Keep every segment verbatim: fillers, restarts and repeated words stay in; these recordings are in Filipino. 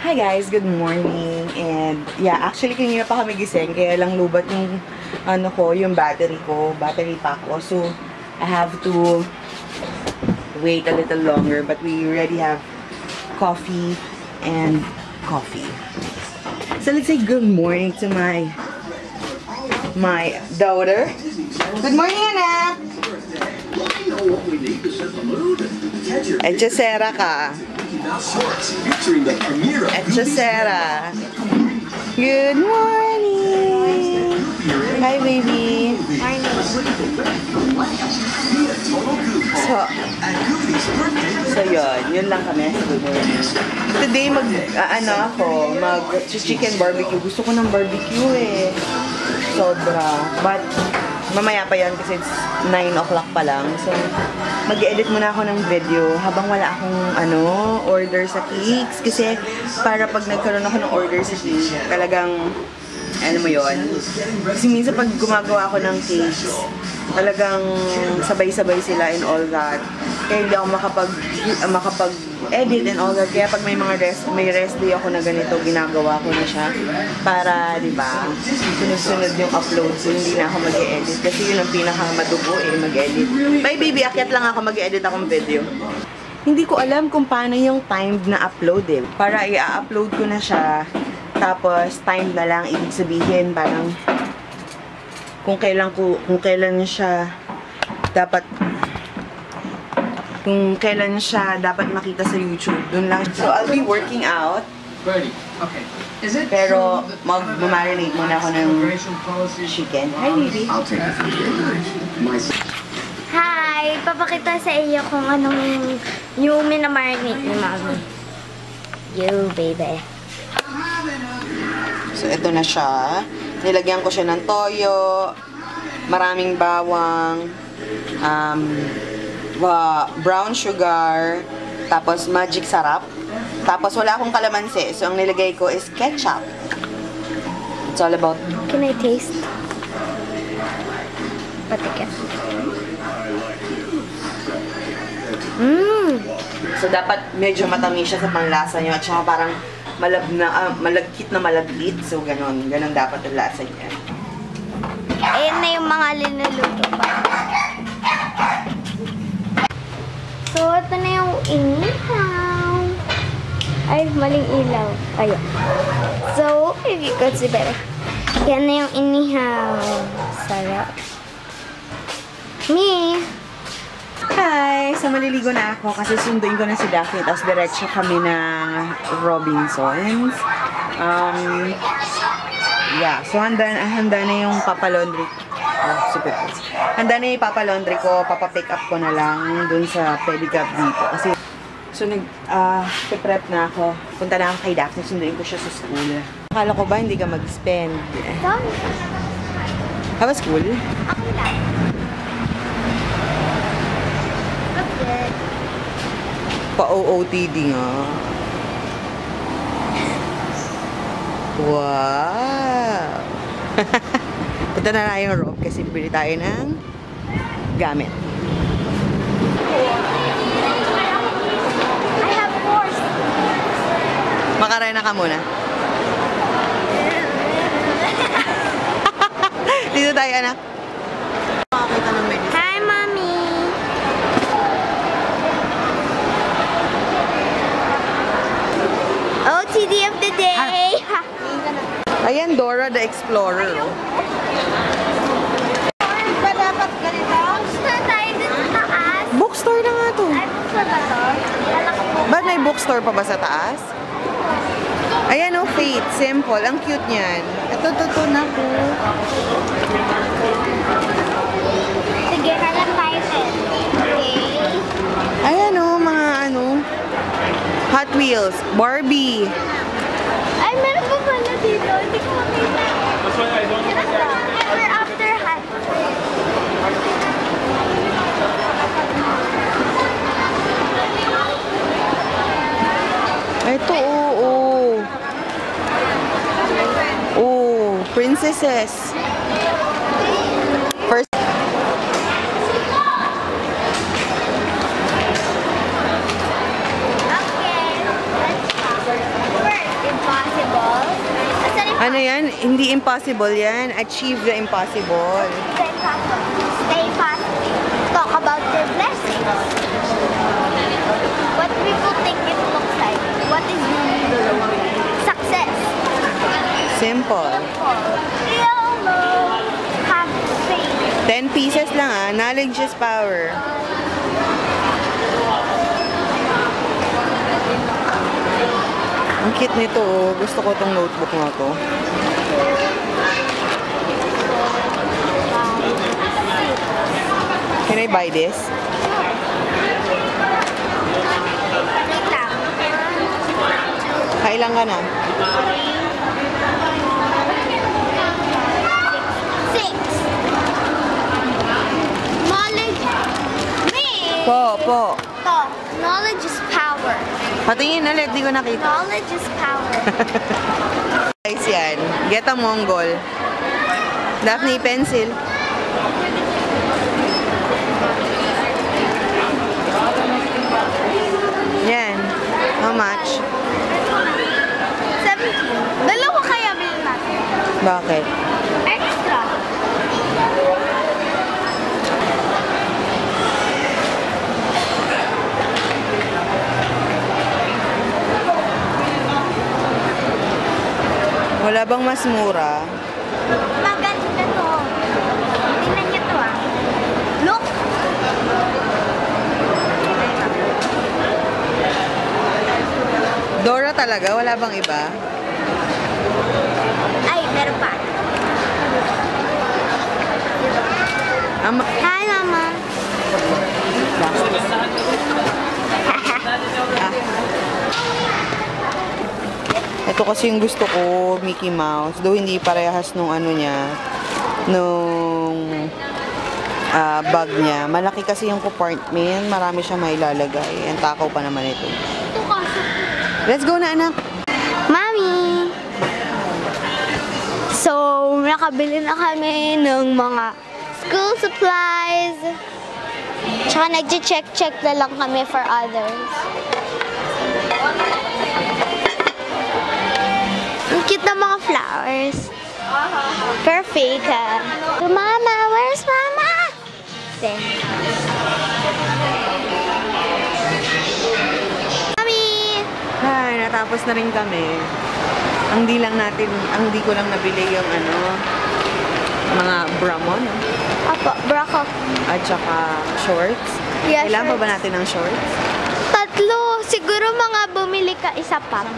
Hi guys, good morning. And yeah, actually kanina pa kami gising kaya lang lubat yung ano ko, yung battery ko, battery pack ko. So I have to wait a little longer, but we already have coffee and coffee. So let's say good morning to my my daughter. Good morning, anak. Echosera ka. Echosera. Good morning. Hi, baby. Morning. So, so yun. Yun lang kami sa good morning. Today, mag, uh, ano ako, mag-chicken barbecue. Gusto ko ng barbecue eh. Sobra. But, mamaya pa yan kasi it's nine o'clock pa lang. So, mag-edit muna ako ng video habang wala akong ano, order sa cakes. Kasi para pag nagkaroon ako ng order sa cakes, talagang, ano mo yun? Kasi minsan pag gumagawa ako ng cakes, talagang sabay-sabay sila and all that. Kaya hindi ako makapag, uh, makapag-edit and all that. Kaya pag may mga rest, may rest day ako na ganito, ginagawa ko na siya. Para, di ba, sunod-sunod yung upload. So, hindi na ako mag-edit. Kasi yun ang pinaka-madugo eh, mag-edit. Bye baby, akyat lang ako, mag-edit akong video. Hindi ko alam kung paano yung timed na upload eh. Para i-upload ko na siya. Tapos, timed na lang, ibig sabihin, parang kung kailan ko, kung kailan siya dapat kung kailan siya dapat makita sa YouTube. Doon lang. So, I'll be working out. Ready. Okay. Is it Pero, mag-marinate muna ako ng chicken. Hi, baby. I'll take it from here. Hi! Papakita sa iyo kung anong yung minamarinate ni Mami. You, baby. So, ito na siya. Nilagyan ko siya ng toyo, maraming bawang, um, brown sugar, tapos magic sarap. Tapos wala akong kalamansi, so ang nilagay ko is ketchup. It's all about... Can I taste? Patikin. Mmm! So dapat medyo matamis siya sa panlasa niyo at saka parang malab na, uh, malagkit na malagkit. So ganon, ganon dapat ang lasa niya. Ayan na yung mga linuluto pa. So, ito na yung inihaw. Ay, maling ilaw. Ayan. So, if you could see better. Yan na yung inihaw. Sarap. Me. Hi! So, maliligo na ako kasi sunduin ko na si Daphne. Tapos, diretso kami ng Robinsons. Um, yeah. So, handa, handa na yung papalaundry. Oh, super cool. Handa na yung papalaundry ko. Papapick up ko na lang dun sa pedicab dito. Kasi, so, nag, uh, prep na ako. Punta na ako kay Daphne. Sunduin ko siya sa school. Akala ko ba hindi ka mag-spend? How was school? Okay lang. Pa-O O T D nga. Wow! Punta na na yung Rob kasi bili tayo ng gamit. I have force. Makarena ka muna. Dito tayo, anak. Makakita ng medicine. Hi, Mommy. O T D of the day. Ayan, Dora the Explorer. Ba dapat ganito? Bookstore tayo dun sa taas. Bookstore na nga to. Ay, bookstore ba to? Kala ko po. Ba't may bookstore pa ba sa taas? Ayan o, Fate. Simple. Ang cute niyan. Ito, ito, ito na po. Sige, hanap tayo din. Okay. Ayan o, mga ano. Hot Wheels. Barbie. Ay, meron pa pala dito. Hindi ko makita. Ever after hot. Ito, oo. Oh, oh, princesses. First. Okay. Let's stop. First, ano yan? Hindi impossible yan. Achieve the impossible. Stay positive. Stay positive. Talk about your blessings. What people think it looks like. What is success? Simple. Real love. Have faith. ten pieces lang ah. Knowledge is power. Ang cute nito oh. Gusto ko tong notebook na to. Can I buy this? Wait lang. Kailan ka na? Six. Knowledge. Me. Po, po. To. Knowledge is power. Patingin ulit, di ko nakita. Knowledge is power. Guys, yan. Get a Mongol. Daphne, pencil. Yan. How much? seventeen. Dalawa kaya bilhin natin. Bakit? Extra. Wala bang mas mura? Maganda to. Tingnan niyo to ah. Look. Dora talaga? Wala bang iba? Ay, meron pa. Ang Hi, Mama. Ito kasi yung gusto ko, Mickey Mouse. Though hindi parehas nung ano niya, nung uh, bag niya. Malaki kasi yung compartment. Marami siya mailalagay. Ang takaw pa naman ito. Ito kasi. Let's go na, anak. Mami! So, nakabili na kami ng mga school supplies. Tsaka nag-check-check na lang kami for others. Ang cute na mga flowers. Perfect. ah. So, Mama, where's Mama? There. Mami! Hi, natapos na rin kami. Ang di lang natin, ang di ko lang nabili yung ano, mga bra mo, no? Apo, brako. At saka shorts. Yeah, Kailangan pa ba shorts. natin ng shorts? Tatlo. Siguro mga bumili ka isa pa.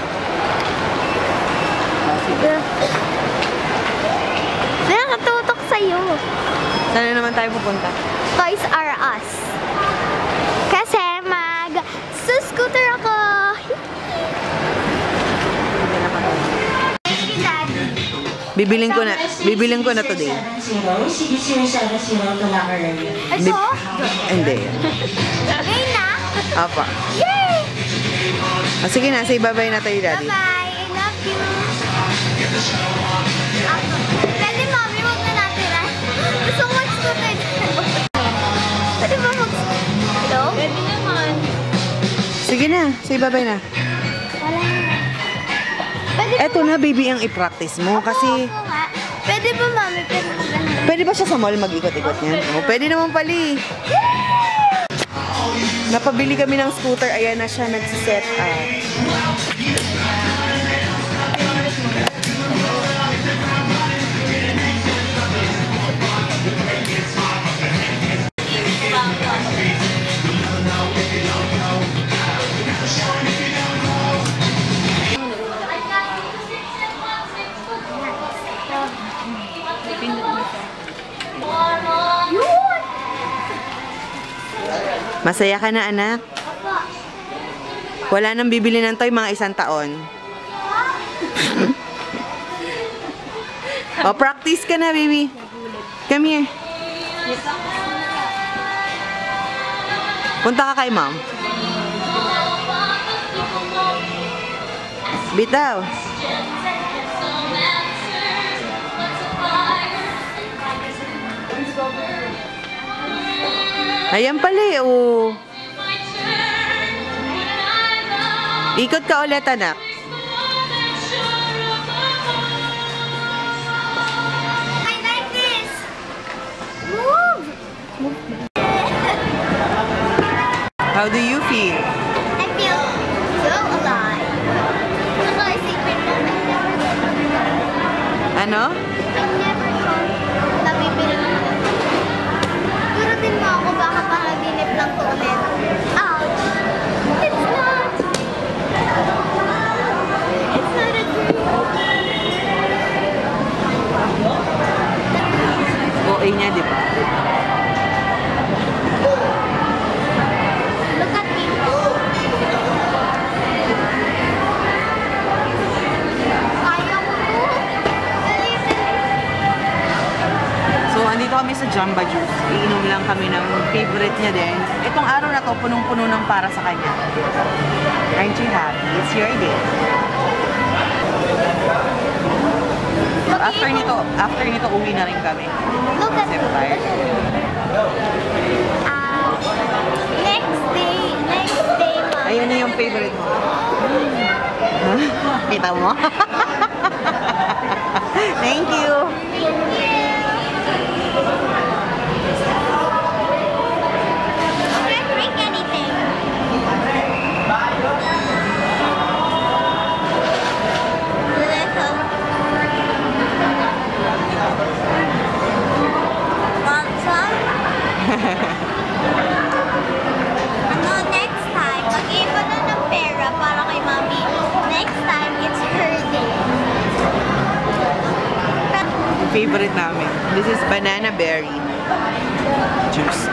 Nakatutok sa'yo. Saan na naman tayo pupunta? Toys R Us. Kasi mag scooter ako. Thank you, Daddy. Bibiling ko na, bibiling ko na today. Ito? Hindi. Ngayon na? Apa. Yay! Ah, sige na, say bye-bye na tayo, Daddy. Bye-bye. I love you. Ah, Pwede, Mommy, huwag na natin ah. Gusto ko mag-scooter. Pwede ba mag... Hello? Pwede naman. Sige na, say bye-bye na. Wala na. Pwede ba? Eto na, baby, ang i-practice mo. Kasi, Oo nga. Pwede ba, Mami? Pwede ba ganun? pwede ba siya sa mall mag-ikot-ikot niyan? Oh, pwede naman pali. Napabili kami ng scooter. Ayan na siya, nagsiset up. Masaya ka na, anak? Wala nang bibili ng toy mga isang taon. O, practice ka na, baby. Come here. Punta ka kay mom. Bitaw. Ayan pala eh, oh. Ikot ka ulit, anak. How do you feel? I feel so alive. Naka-isipin mo. Ano? I never thought na bibili mo. Pero din mo ako baka panaginip lang to ulit. Ouch! It's not! It's not a dream. O A niya, di ba? Look at me. Kaya ko to. Dali, dali. So, andito kami sa Jamba Juice. Iinom lang kami ng favorite niya din. Itong araw na to, punong-puno ng para sa kanya. Aren't you happy? It's your day. So, after nito, after nito, uwi na rin kami. Look at Kasi tired. Ah, next day, next day, ma. Ayun na yung favorite mo. Kita mo? Thank you! Can't drink anything. Little. Want some? Ano, next time, mag-iipon na ng pera para kay mami. Next time, it's her day. Favorite namin. This is banana berry juice.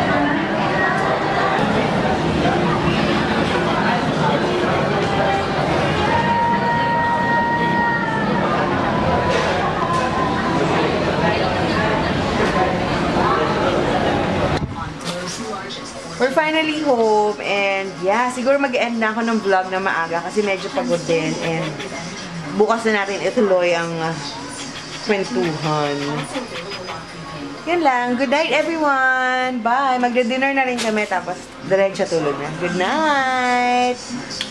We're finally home and yeah, siguro mag-end na ako ng vlog na maaga kasi medyo pagod din and bukas na natin ituloy ang uh, kwentuhan. Yun lang. Good night everyone! Bye! Magda-dinner na rin kami tapos diretso tulog na. Good night!